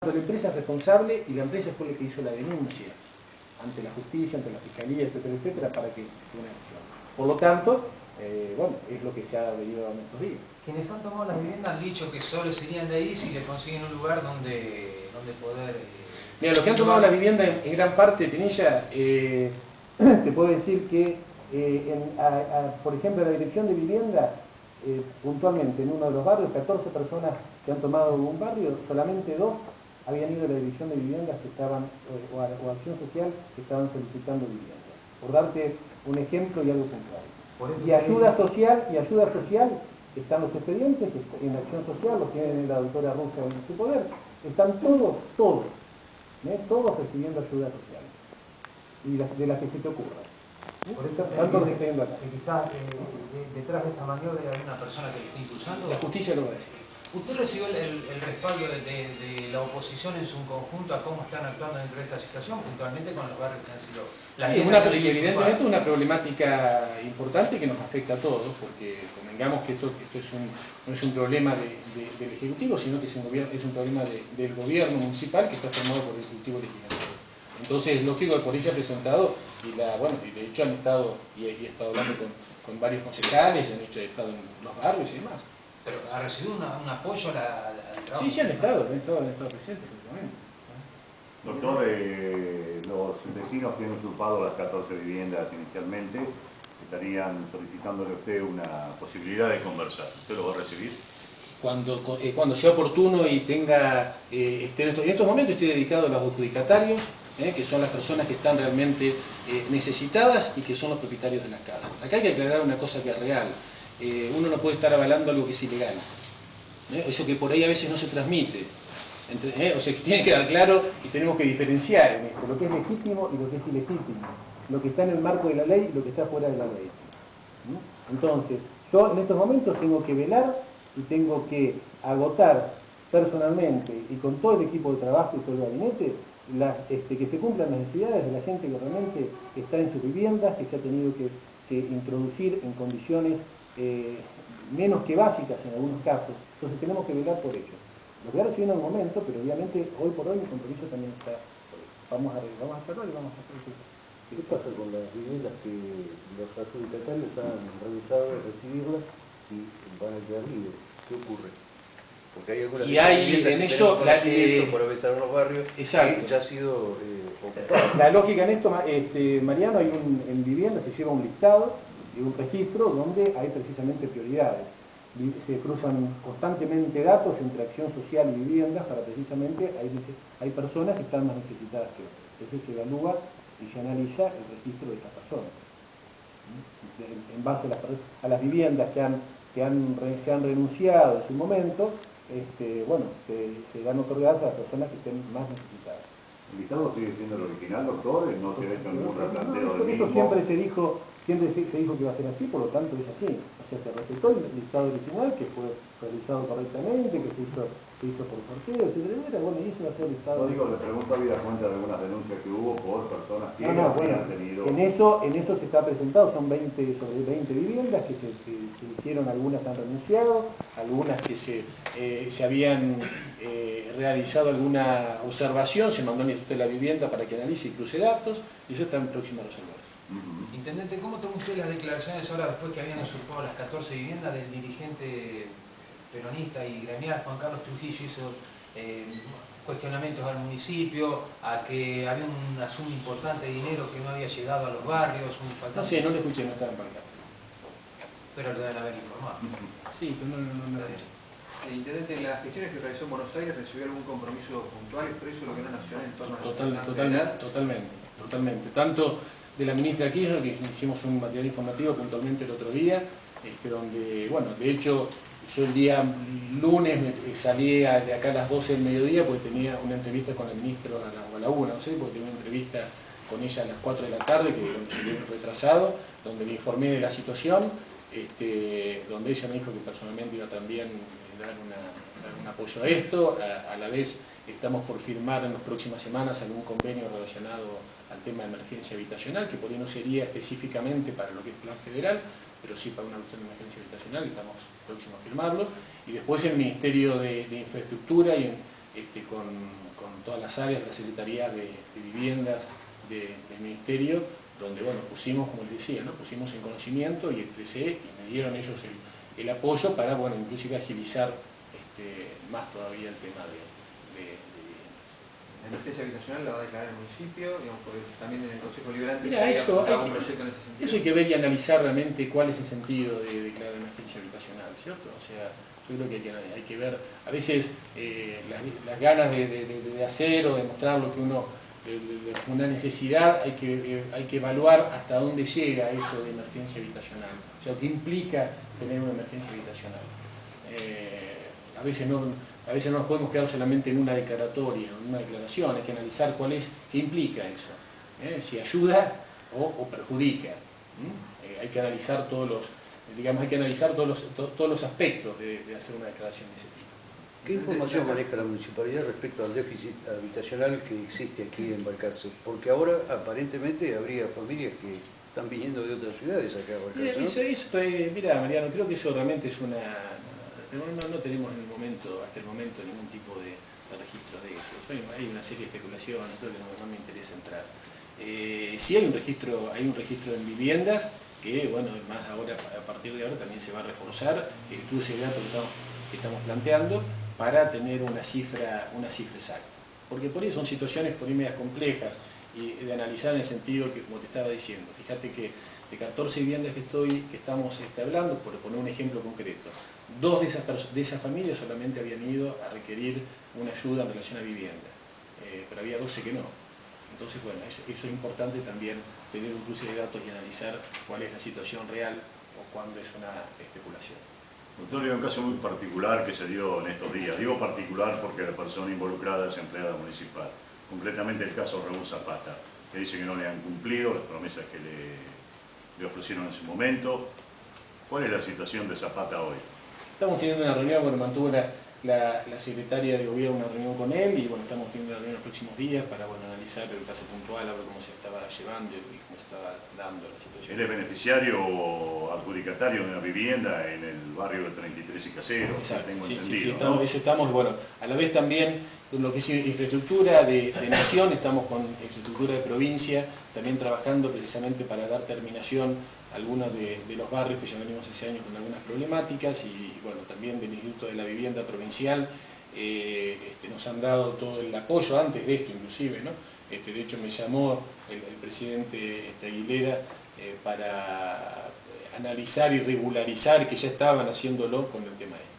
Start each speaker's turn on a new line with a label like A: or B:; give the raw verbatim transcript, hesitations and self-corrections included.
A: La empresa es responsable y la empresa fue la que hizo la denuncia ante la justicia, ante la fiscalía, etcétera, etcétera, para que tuviera una acción. Por lo tanto, eh, bueno, es lo que se ha venido dando estos días.
B: Quienes han tomado las viviendas han dicho que solo serían de ahí si le consiguen un lugar donde, donde poder... Eh,
A: Mira, los que han tomado la vivienda en, en gran parte, Pinilla, eh, te puedo decir que, eh, en, a, a, por ejemplo, en la dirección de vivienda, eh, puntualmente en uno de los barrios, catorce personas que han tomado un barrio, solamente dos habían ido a la dirección de viviendas que estaban, o a, o a Acción Social, que estaban solicitando vivienda. Por darte un ejemplo y algo puntual. Y ayuda social, y ayuda social, están los expedientes, en Acción Social, los tiene la doctora Russa en su poder, están todos, todos, ¿eh? todos recibiendo ayuda social. Y las, de las que se te ocurra. ¿Eh?
B: Por eso,
A: tanto los que estén acá.
B: Que quizás eh, de, detrás de esa maniobra hay una persona que le está impulsando.
A: La justicia lo va a decir.
B: ¿Usted recibió el, el, el respaldo de, de, de la oposición en su conjunto a cómo están actuando dentro de esta situación, puntualmente con los barrios que han sido...
A: La sí, una, evidentemente una problemática importante que nos afecta a todos, porque convengamos que esto, esto es un, no es un problema de, de, del Ejecutivo, sino que es un, gobierno, es un problema de, del gobierno municipal que está formado por el Ejecutivo Legislativo. Entonces es lógico que por ahí se ha presentado, y, la, bueno, y de hecho han estado, y he, y he estado hablando con, con varios concejales, han hecho, he estado en los barrios y demás.
B: ¿Pero ha recibido una, un apoyo al, al trabajo?
A: Sí, sí han estado, han estado, han estado presentes, justamente.
C: Doctor, eh, los vecinos que han usurpado las catorce viviendas inicialmente estarían solicitándole a usted una posibilidad de conversar. ¿Usted lo va a recibir?
A: Cuando, eh, cuando sea oportuno y tenga... Eh, esté en, estos, en estos momentos estoy dedicado a los adjudicatarios, eh, que son las personas que están realmente eh, necesitadas y que son los propietarios de las casas. Acá hay que aclarar una cosa que es real. Eh, uno no puede estar avalando algo que es ilegal. ¿Eh? Eso que por ahí a veces no se transmite. Entre, ¿eh? O sea, que tiene que quedar claro y tenemos que diferenciar en esto, lo que es legítimo y lo que es ilegítimo. Lo que está en el marco de la ley y lo que está fuera de la ley. ¿Mm? Entonces, yo en estos momentos tengo que velar y tengo que agotar personalmente y con todo el equipo de trabajo y todo el gabinete, las, este, que se cumplan las necesidades de la gente que realmente está en sus viviendas, que se ha tenido que, que introducir en condiciones eh, menos que básicas en algunos casos. Entonces tenemos que velar por ello. Lo voy a recibir en un momento, pero obviamente hoy por hoy mi compromiso también está por eso. Vamos a, vamos a hacerlo y vamos a hacer eso.
D: ¿Qué pasa con las viviendas que los adjudicatarios han realizado de recibirlas y van a quedar libres? ¿Qué ocurre? Porque hay algunas
A: y hay en eso la
D: eh, por habitar en los barrios
A: exacto.
D: que ya ha sido eh, ocupada.
A: La lógica en esto, este, Mariano, hay un, en vivienda se lleva un listado y un registro donde hay precisamente prioridades. Se cruzan constantemente datos entre acción social y viviendas para precisamente, hay, hay personas que están más necesitadas que otras. Entonces se evalúa y se analiza el registro de estas personas. En base a las, a las viviendas que han, que han, se han renunciado en su momento, este, bueno, se, se dan otorgadas a las personas que estén más necesitadas.
C: ¿El listado sigue siendo el original, doctor? ¿No se ha hecho ningún replanteo del mismo?
A: Eso siempre se dijo, siempre se, se dijo que iba a ser así, por lo tanto es así. O sea, se respetó el listado original, que fue realizado correctamente, que se hizo, se hizo por sorteo, etcétera. Bueno, y eso va a ser el listado.
C: No digo, le pregunto a vida cuenta de algunas denuncias que hubo por personas que
A: no, no, bueno,
C: han tenido...
A: En eso, en eso se está presentado, son veinte, sobre veinte viviendas que se, se, se hicieron, algunas han renunciado, algunas que se, eh, se habían eh, realizado alguna observación, se mandó al Instituto de la Vivienda para que analice y cruce datos, y eso está en próximo a resolverse.
B: Uh-huh. Intendente, ¿cómo toma usted las declaraciones ahora después que habían usurpado las catorce viviendas del dirigente peronista y gremial Juan Carlos Trujillo? Hizo eh, cuestionamientos al municipio, a que había una suma importante de dinero que no había llegado a los barrios, un faltante...
A: No sé, no le escuché, no estaba en pancarta.
B: Pero lo deben haber informado.
A: Sí, pero no, no, no, no.
E: El intendente, en las gestiones que realizó en Buenos Aires, ¿recibió algún compromiso puntual expreso de lo que no nacional en torno a
A: Total,
E: la
A: totalmente, totalmente, totalmente. Tanto de la ministra Kirchner, que hicimos un material informativo puntualmente el otro día, este, donde, bueno, de hecho, yo el día lunes me salí de acá a las doce del mediodía porque tenía una entrevista con la ministra a la, o a la una, no sé, porque tenía una entrevista con ella a las cuatro de la tarde, que llegué retrasado, donde le informé de la situación, este, donde ella me dijo que personalmente iba también a dar, una, dar un apoyo a esto. A, a la vez estamos por firmar en las próximas semanas algún convenio relacionado al tema de emergencia habitacional, que por ahí no sería específicamente para lo que es plan federal, pero sí para una cuestión de emergencia habitacional, y estamos próximos a firmarlo. Y después el Ministerio de, de Infraestructura y en, este, con, con todas las áreas de la Secretaría de, de Viviendas de, del Ministerio, donde bueno, pusimos, como les decía, ¿no? pusimos en conocimiento y expresé y me dieron ellos el, el apoyo para, bueno, inclusive agilizar este, más todavía el tema de, de, de viviendas.
E: La emergencia habitacional la va a declarar el municipio, digamos, porque también en el Consejo Liberante
A: Mira,
E: se
A: eso,
E: había
A: hay
E: un
A: que,
E: proyecto en ese sentido.
A: eso hay que ver y analizar realmente cuál es el sentido de declarar emergencia habitacional, ¿cierto? O sea, yo creo que hay que, hay que ver, a veces eh, las, las ganas de, de, de hacer o de mostrar lo que uno, de, de, de una necesidad, hay que, eh, hay que evaluar hasta dónde llega eso de emergencia habitacional, o sea, qué implica tener una emergencia habitacional. Eh, a veces no, a veces no nos podemos quedar solamente en una declaratoria, en una declaración, hay que analizar cuál es, qué implica eso, ¿eh? Si ayuda o, o perjudica. ¿Mm? Eh, hay que analizar todos los, digamos, hay que analizar todos los, to, todos los aspectos de, de hacer una declaración de ese tipo.
D: ¿Qué información maneja la municipalidad respecto al déficit habitacional que existe aquí en Balcarce? Porque ahora aparentemente habría familias que están viniendo de otras ciudades acá a Balcarce,
A: Mira,
D: ¿no?
A: eso, eso, eh, mira, Mariano, creo que eso realmente es una... No, no, no tenemos en el momento, hasta el momento ningún tipo de, de registros de eso. Hay, hay una serie de especulaciones, todo que no, no me interesa entrar. Eh, sí hay un registro, hay un registro en viviendas que, bueno, más ahora, a partir de ahora también se va a reforzar, incluso el dato que estamos, que estamos planteando, para tener una cifra, una cifra exacta. Porque por ahí son situaciones por ahí medias complejas y de analizar en el sentido que, como te estaba diciendo, fíjate que de catorce viviendas que, estoy, que estamos este, hablando, por poner un ejemplo concreto, dos de esas, de esas familias solamente habían ido a requerir una ayuda en relación a vivienda, eh, pero había doce que no. Entonces, bueno, eso, eso es importante también, tener un cruce de datos y analizar cuál es la situación real o cuándo es una especulación.
C: Doctor, hay un caso muy particular que se dio en estos días. Digo particular porque la persona involucrada es empleada municipal. Concretamente el caso Raúl Zapata, que dice que no le han cumplido las promesas que le, le ofrecieron en su momento. ¿Cuál es la situación de Zapata hoy?
A: Estamos teniendo una reunión, bueno, mantuvo la, la, la secretaria de gobierno una reunión con él y bueno, estamos teniendo una reunión en los próximos días para bueno, analizar el caso puntual, a ver cómo se estaba llevando y cómo se estaba dando la situación.
C: Él es beneficiario o adjudicatario de una vivienda en el barrio de treinta y tres y Casero,
A: Exacto,
C: tengo
A: sí,
C: entendido,
A: sí, sí,
C: ¿no?
A: estamos, eso estamos, bueno, a la vez también lo que es infraestructura de, de nación, estamos con infraestructura de provincia, también trabajando precisamente para dar terminación a algunos de, de los barrios que ya venimos hace años con algunas problemáticas y bueno, también del Instituto de la Vivienda Provincial, eh, este, nos han dado todo el apoyo antes de esto inclusive, ¿no? Este, de hecho me llamó el, el presidente este, Aguilera eh, para analizar y regularizar que ya estaban haciéndolo con el tema este.